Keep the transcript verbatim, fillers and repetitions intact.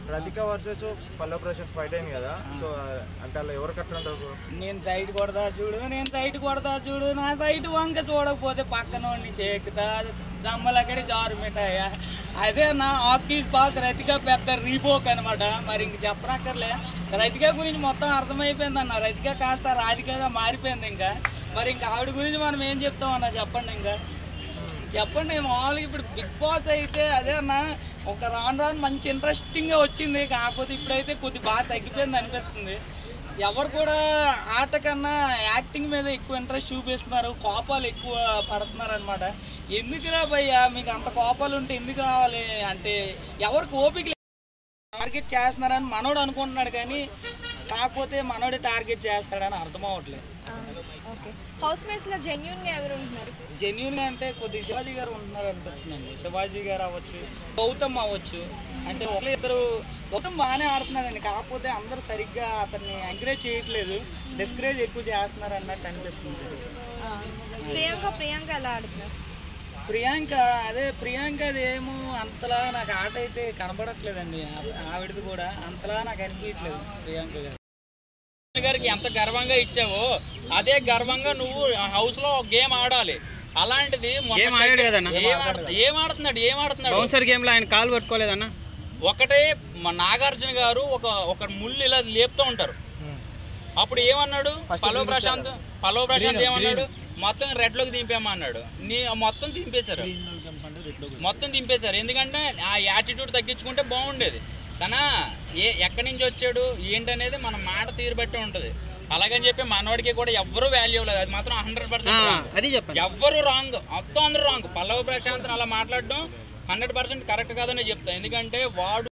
Rathika versus Pallavi Prashanth fight అయింది కదా, so అంటే అలా ఎవరు కట్టుంటారు? నేను సైట్ కొడతా చూడు, నేను సైట్ కొడతా చూడు, నా సైట్ వంక చూడకపోతే పక్కన వాడిని చేకుతా దమ్మలక్కడి జారు మిఠాయ. అదే నా ఆఫీస్ పాక్ రతిక పెద్ద రీబోక్ అనమాట. మరి ఇంక చెప్పనక్కర్లే, రతిక గురించి మొత్తం అర్థమైపోయింది అన్న. రతిక కాస్త రాధికగా మారిపోయింది. ఇంకా మరి ఇంకా ఆవిడ గురించి మనం ఏం చెప్తాం అన్న, చెప్పండి. ఇంకా చెప్పండి. మామూలుగా ఇప్పుడు బిగ్ బాస్ అయితే అదే అన్న, ఒక రాను రాను మంచి ఇంట్రెస్టింగ్గా వచ్చింది. కాకపోతే ఇప్పుడైతే కొద్ది బాగా తగ్గిపోయింది అనిపిస్తుంది. ఎవరు కూడా ఆట కన్నా యాక్టింగ్ మీద ఎక్కువ ఇంట్రెస్ట్ చూపిస్తున్నారు, కోపాలు ఎక్కువ పడుతున్నారు అనమాట. ఎందుకురా భయ్యా మీకు అంత కోపాలు ఉంటే ఎందుకు రావాలి అంటే, ఎవరికి ఓపిక టార్గెట్ చేస్తున్నారని మనోడు అనుకుంటున్నాడు, కానీ కాకపోతే మనోడే టార్గెట్ చేస్తాడని అర్థం అవ్వట్లేదు. హౌస్ మేట్స్ లో జెన్యూన్ గా ఎవరు ఉంటున్నారు? జెన్యూన్ గా అంటే కొద్దిగా శివాజీ గారు ఉంటున్నారు అనిపిస్తుందండి. శివాజీ గారు అవ్వచ్చు, గౌతమ్ అవ్వచ్చు. అంటే ఒకరు ఇద్దరు, గౌతమ్ బాగానే ఆడుతున్నాడండి, కాకపోతే అందరూ సరిగ్గా అతన్ని ఎంకరేజ్ చేయట్లేదు, డిస్కరేజ్ ఎక్కువ చేస్తున్నారు అన్నట్టు అనిపిస్తుంది. ప్రియాంక ప్రియాంక ఎలా ఆడుతున్నారు? ప్రియాంక అదే ప్రియాంక అదేమో అంతలా నాకు ఆట అయితే కనబడట్లేదండి. ఆవిడది కూడా అంతలా నాకు అనిపించట్లేదు ప్రియాంక గారు. గారికి ఎంత గర్వంగా ఇచ్చావో అదే గర్వంగా నువ్వు హౌస్ లో గేమ్ ఆడాలి. అలాంటిది ఏం ఆడాడు కదన్నా, ఏం ఆడుతున్నాడు ఏం ఆడుతున్నాడు బౌన్సర్ గేమ్ లో ఆయన కాలు పట్టుకోలేదన్న. ఒకటే నాగార్జున గారు ఒక ఒక ముళ్ళు ఇలా లేపుతూ ఉంటారు. అప్పుడు ఏమన్నాడు పల్లవి ప్రశాంత్ పల్లవి ప్రశాంత్ ఏమన్నాడు, మొత్తం రెడ్ లోకి దింపేమా అన్నాడు. నీ మొత్తం దింపేశారు, మొత్తం దింపేశారు. ఎందుకంటే ఆ యాటిట్యూడ్ తగ్గించుకుంటే బాగుండేది. తన ఏ ఎక్కడి నుంచి వచ్చాడు ఏంటనేది మన మాట తీరు బట్టి ఉంటుంది. అలాగని చెప్పి మనవాడికి కూడా ఎవ్వరూ వాల్యూ లేదు, అది మాత్రం హండ్రెడ్ పర్సెంట్ ఎవ్వరు రాంగ్, మొత్తం అందరూ రాంగ్. పల్లవి ప్రశాంత్ అలా మాట్లాడడం హండ్రెడ్ పర్సెంట్ కరెక్ట్ కాదని చెప్తా. ఎందుకంటే వాడు